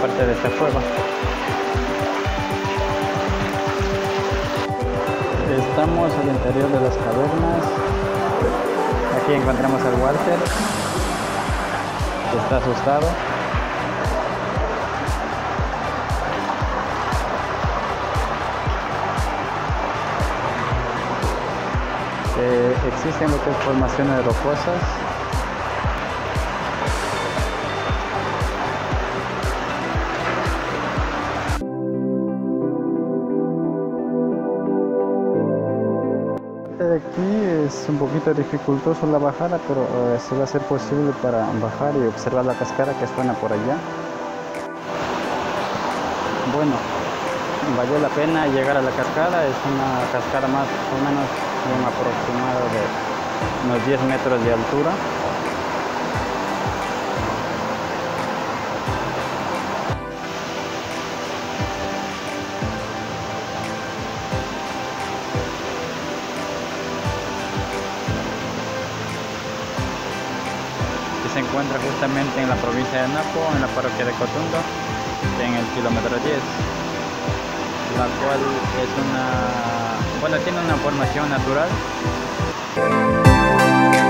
parte de esta cueva. Estamos al interior de las cavernas. Aquí encontramos al Walter, que está asustado. Existen lo que es formaciones rocosas. De aquí es un poquito dificultoso la bajada, pero se va a hacer posible para bajar y observar la cascada que suena por allá. Bueno, valió la pena llegar a la cascada. Es una cascada más o menos de un aproximado de unos 10 metros de altura. Se encuentra justamente en la provincia de Napo, en la parroquia de Cotundo, en el kilómetro 10, la cual es tiene una formación natural.